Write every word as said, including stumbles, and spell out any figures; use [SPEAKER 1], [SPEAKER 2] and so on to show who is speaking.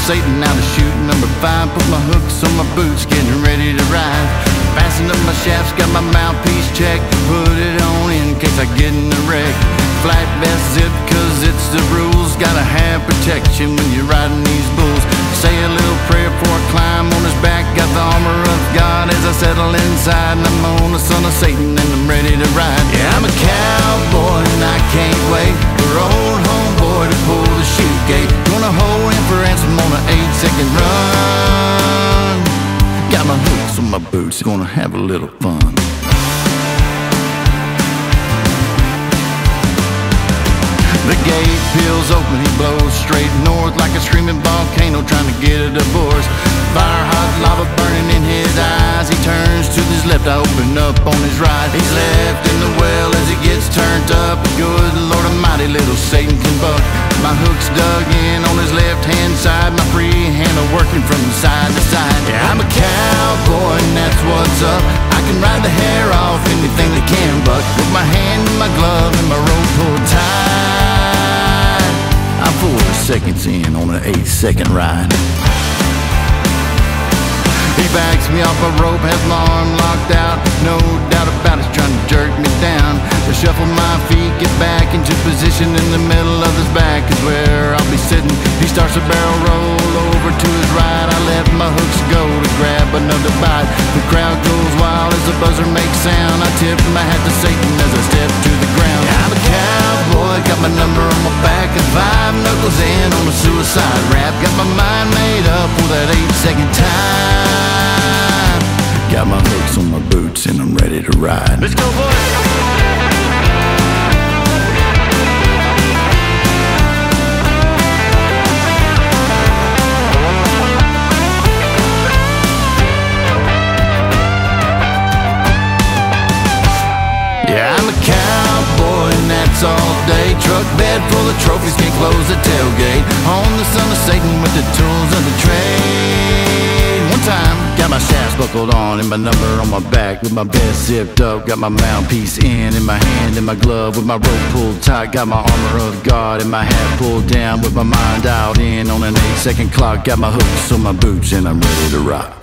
[SPEAKER 1] Satan, now to shoot. Number five, put my hooks on my boots, getting ready to ride. Fasten up my shafts, got my mouthpiece checked, put it on in case I get in a wreck. Flat vest zip, cause it's the rules. Gotta have protection when you're riding these bulls. Say a little prayer before I climb on his back. Got the armor of God as I settle inside. And I'm on the son of Satan and I'm ready to ride. Yeah, I'm a cowboy and I can't wait for old homeboy to pull the chute gate. Gonna hold him for ransom on an eight second run. Got my hooks on my boots, gonna have a little fun. The gate peels open, he blows straight north like a screaming volcano trying to get a divorce. Fire hot lava burning in his eyes. He turns to his left, I open up on his right. He's left in the well as he gets turned up. Good Lord Almighty, little Satan can buck. My hook's dug in on his left hand side, my free handle working from side to side. Yeah, I'm a cowboy and that's what's up. I can ride the hair off anything that can buck. With my hand in my glove and my rope pulled tight, I'm four seconds in on an eight second ride. He backs me off a rope, has my arm locked out. No doubt about it, he's trying to jerk me down. To shuffle my feet, get back into position. In the middle of his back is where I'll be sitting. He starts a barrel roll over to his right. I let my hooks go to grab another bite. The crowd goes wild as the buzzer makes sound. I tip my hat to Satan as I step to the ground. I'm a cowboy, got my number on my back and five knuckles in on a suicide rap. Got my mind made up for that eight second time. Got my hooks on my boots and I'm ready to ride. Let's go, boys! Yeah, I'm a cowboy and that's all day. Truck bed full of trophies, can't close the tailgate. On the son of Satan with the tools of the trade. One time, got my shafts buckled on and my number on my back. With my vest zipped up, got my mouthpiece in in my hand and my glove. With my rope pulled tight, got my armor of God and my hat pulled down. With my mind dialed in on an eight second clock. Got my hooks on my boots and I'm ready to rock.